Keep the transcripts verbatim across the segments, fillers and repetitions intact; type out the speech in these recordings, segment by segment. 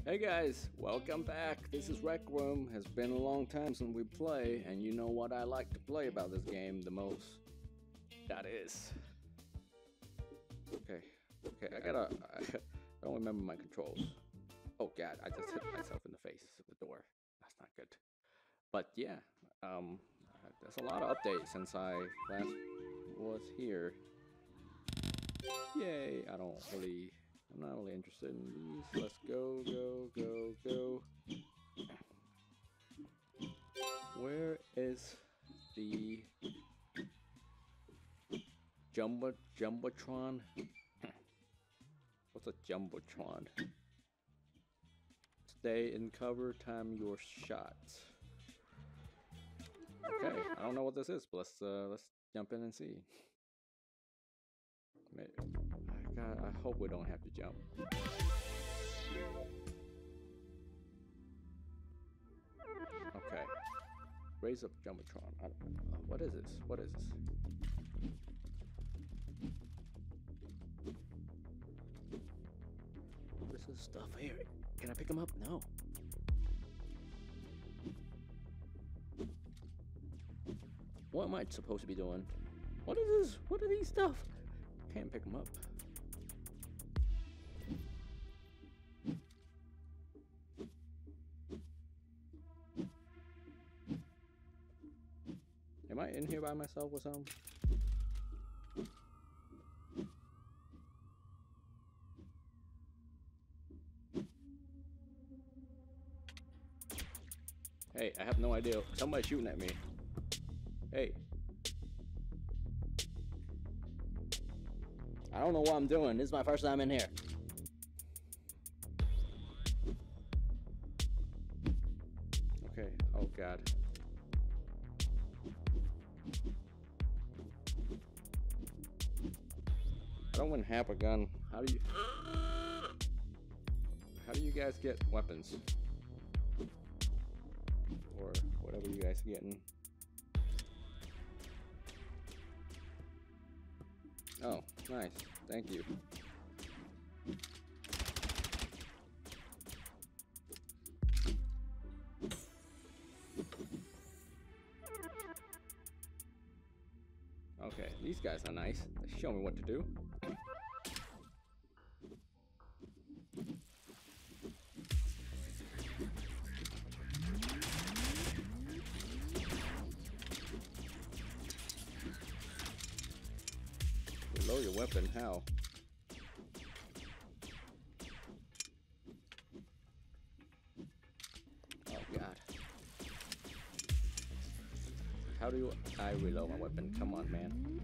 Hey guys, welcome back. This is Rec Room. It's been a long time since we play, and you know what I like to play about this game the most. That is. Okay, okay, I gotta. I don't remember my controls. Oh god, I just hit myself in the face with the door. That's not good. But yeah, um, there's a lot of updates since I last was here. Yay! I don't really. I'm not really interested in these. Let's go, go, go, go. Where is the Jumbo Jumbotron? What's a Jumbotron? Stay in cover, time your shots. Okay, I don't know what this is, but let's uh, let's jump in and see. Maybe, I got. I hope we don't have to jump. Okay. Raise up Jumbotron. I don't, uh, what is this? What is this? This is stuff here. Can I pick him up? No. What am I supposed to be doing? What is this? What are these stuff? Can't pick them up. Am I in here by myself or something? Hey, I have no idea. Somebody's shooting at me. Hey. I don't know what I'm doing. This is my first time in here. Okay. Oh, God. I don't even have a gun. How do you... How do you guys get weapons? Or whatever you guys are getting. Oh, nice. Thank you. Okay, these guys are nice. They show me what to do. Reload your weapon, how? Oh god. How do I reload my weapon? Come on, man.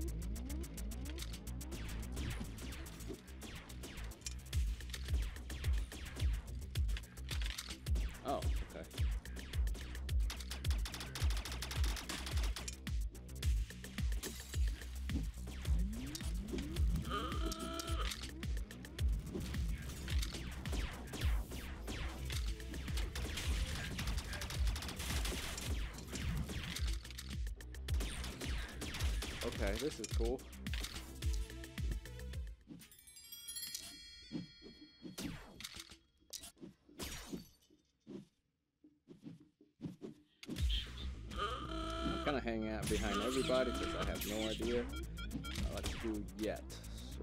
Oh, okay. Okay, this is cool. I'm kind of hanging out behind everybody because I have no idea what to do yet. So.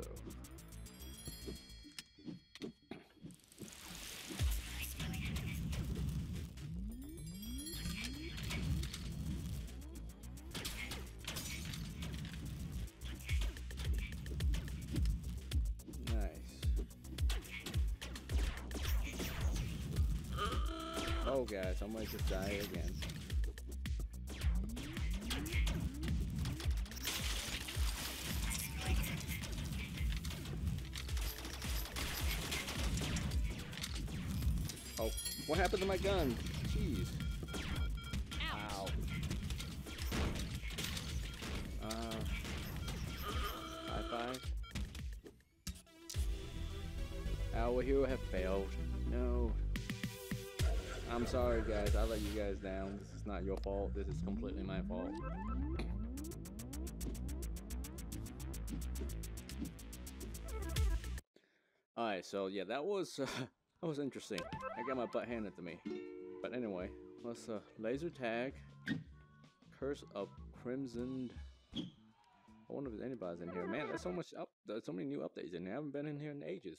Oh guys, I might just die again. Oh, what happened to my gun? Jeez. Ow. Uh, high five. Our hero have failed. No. I'm sorry guys, I let you guys down. This is not your fault, this is completely my fault. Alright, so yeah, that was uh, That was interesting. I got my butt handed to me. But anyway, let's uh, laser tag. Curse of Crimson. I wonder if anybody's in here. Man, there's so much up. There's so many new updates in here. I haven't been in here in ages.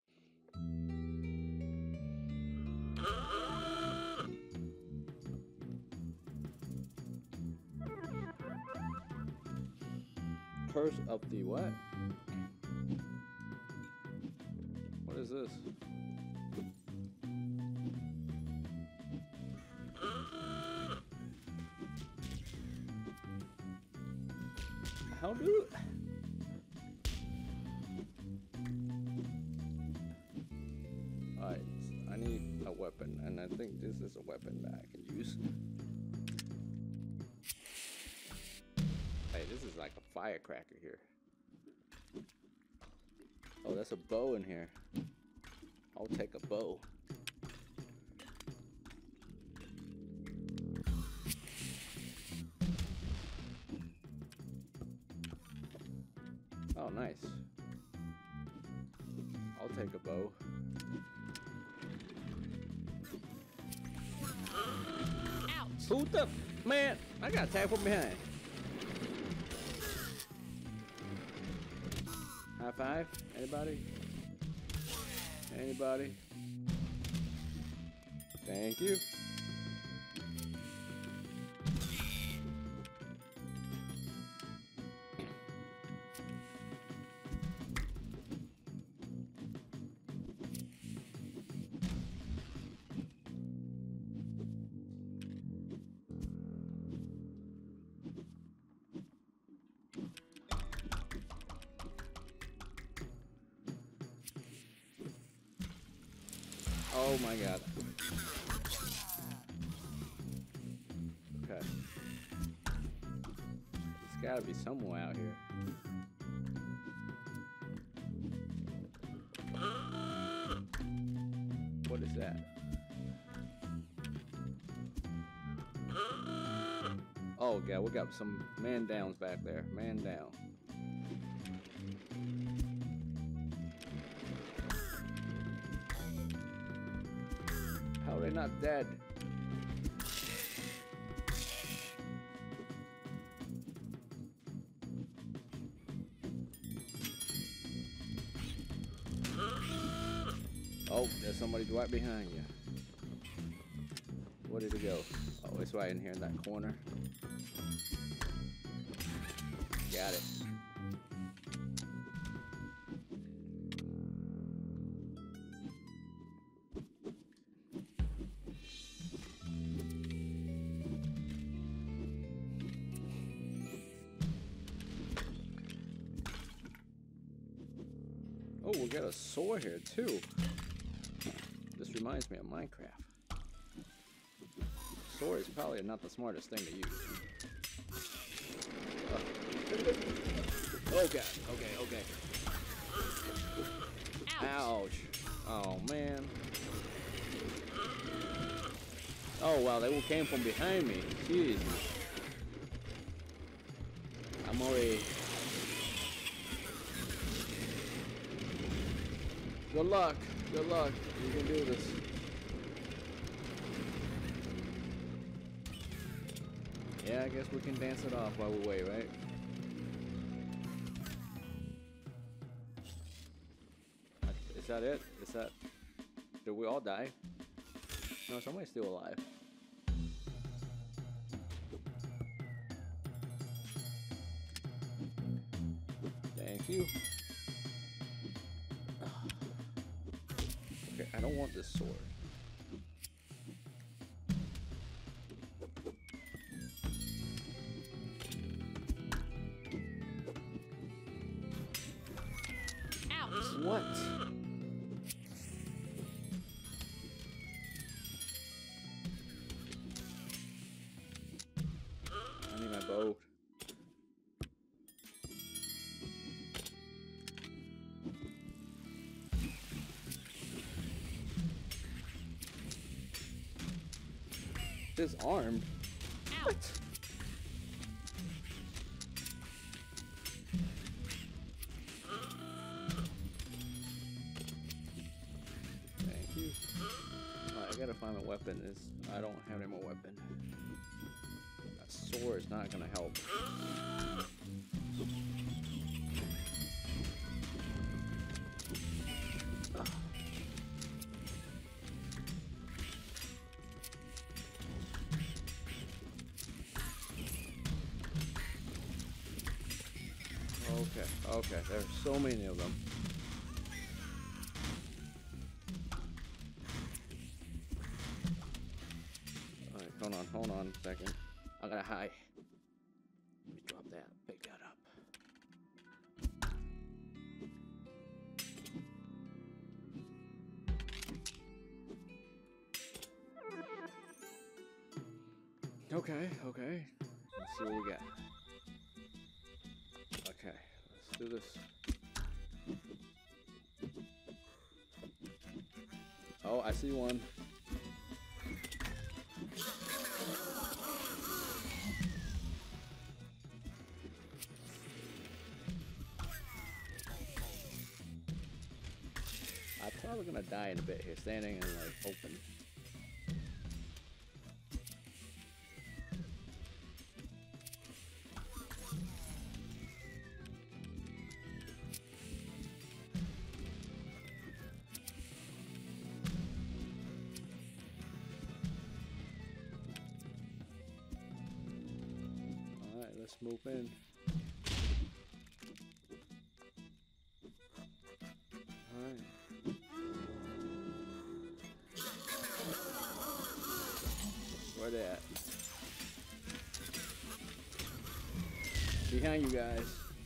Curse of the what? What is this? How do? Alright, I need a weapon, and I think this is a weapon that I can use. Hey, this is like a firecracker here. Oh, that's a bow in here. I'll take a bow. Oh, nice. I'll take a bow. Ouch! Who the man? I got attacked from behind. High five? Anybody? Anybody? Thank you. Oh my god. Okay. It's gotta be somewhere out here. What is that? Oh god, we got some man downs back there. Man down. How are they not dead? Oh, there's somebody right behind you. Where did it go? Oh, it's right in here in that corner. Got it. Oh, we'll get a sword here too. This reminds me of Minecraft. Sword is probably not the smartest thing to use. Uh. Oh god, okay, okay. Ouch. Ouch. Oh man. Oh wow, they all came from behind me. Jeez. I'm already... Good luck. Good luck. You can do this. Yeah, I guess we can dance it off while we wait, right? Is that it? Is that... Did we all die? No, somebody's still alive. Thank you. Okay, I don't want this sword. Ouch! What? I need my bow. Disarmed? Ouch. What? Thank you. Alright, I gotta find a weapon. It's, I don't have any more weapon. That sword is not gonna help. Okay, okay, there's so many of them. Alright, hold on, hold on a second. I gotta hide. Let me drop that, pick that up. Okay, okay. Let's see what we got. Okay, let's do this. Oh, I see one. I'm probably gonna die in a bit here, standing in like open. Let's move in. Alright. Where they at? Behind you guys.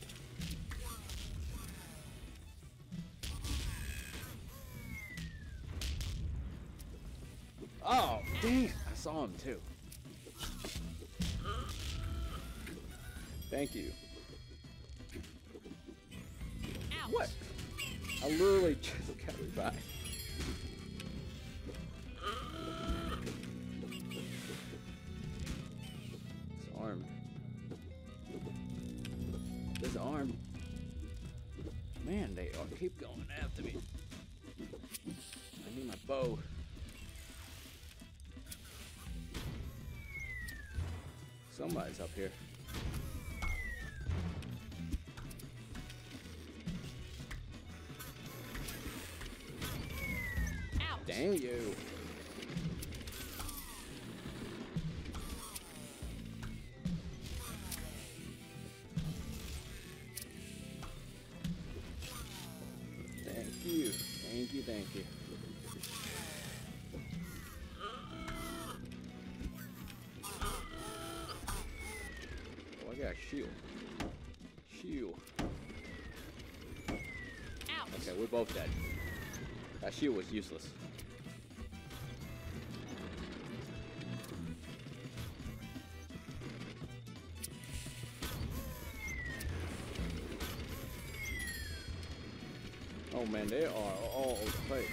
Oh, dang it. I saw him too. Thank you. Ouch. What? I literally just got revived. This arm. This arm. Man, they are keep going after me. I need my bow. Somebody's up here. Dang you. Thank you. Thank you, thank you. Oh, I got a shield. Shield. Ouch. Okay, we're both dead. That shield was useless. Oh man, they are all over the place.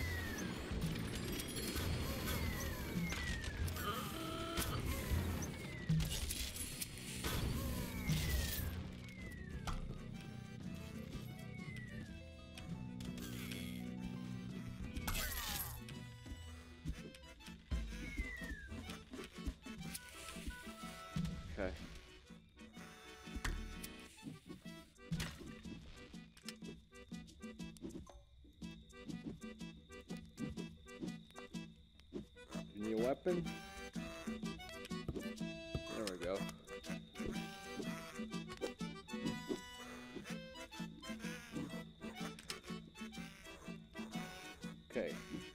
Okay. New weapon. There we go. Okay.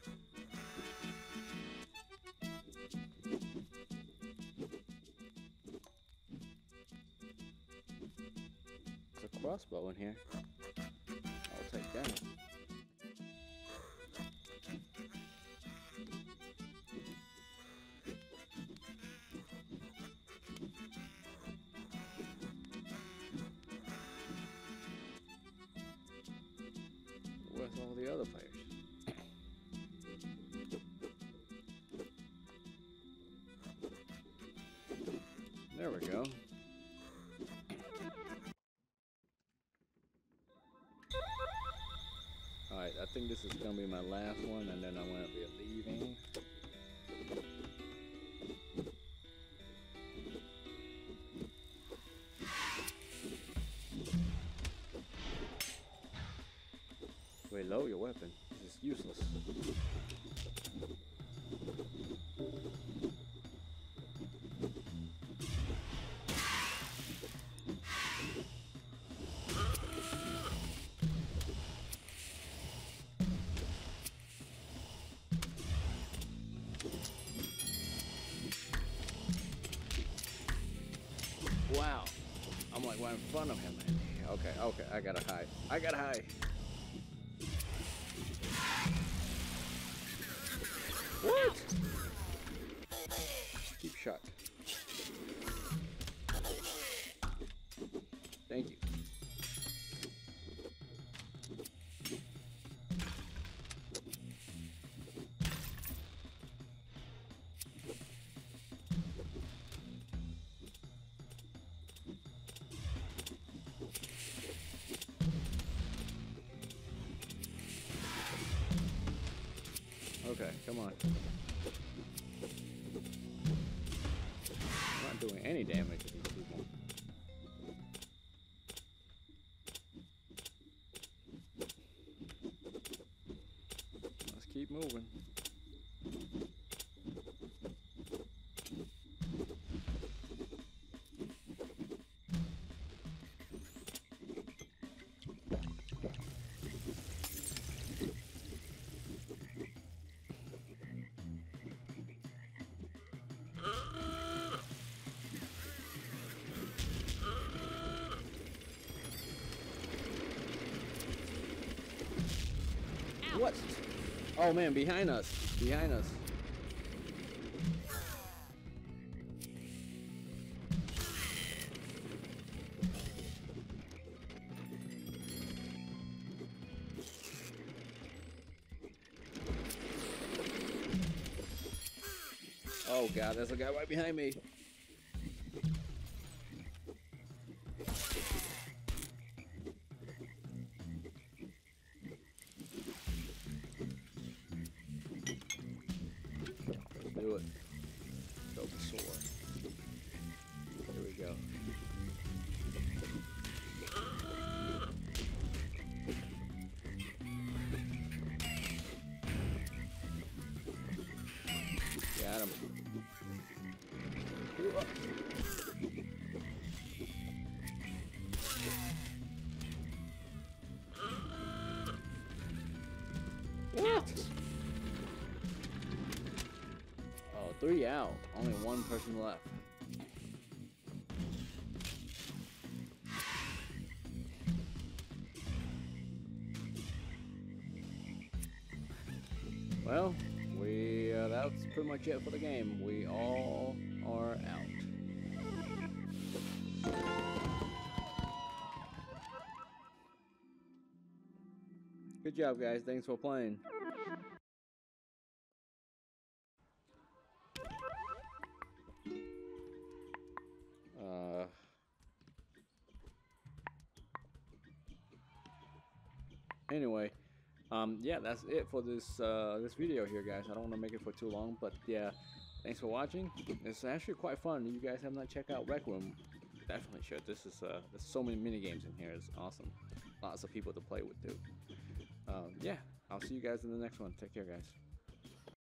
There's a crossbow in here. I'll take that. Where's all the other players? There we go. Alright, I think this is gonna be my last one, and then I'm gonna be a lead. Reload your weapon. This is useless. Wow. I'm like right in front of him. Okay, okay, I gotta hide. I gotta hide. What? Keep shut. Thank you. Okay, come on. I'm not doing any damage to these people. Let's keep moving. What? Oh man, behind us. Behind us. Oh god, there's a guy right behind me. Do it. Go the sword. Here we go. Got him. What? Oh, three out. Only one person left. Well, we uh, that's pretty much it for the game. We all are out. Good job, guys. Thanks for playing. Uh, anyway, um, yeah, that's it for this uh, this video here, guys. I don't want to make it for too long, but yeah, thanks for watching. It's actually quite fun. You guys have not checked out Rec Room, definitely should. This is uh, there's so many mini games in here. It's awesome. Lots of people to play with too. Um, yeah, I'll see you guys in the next one. Take care, guys.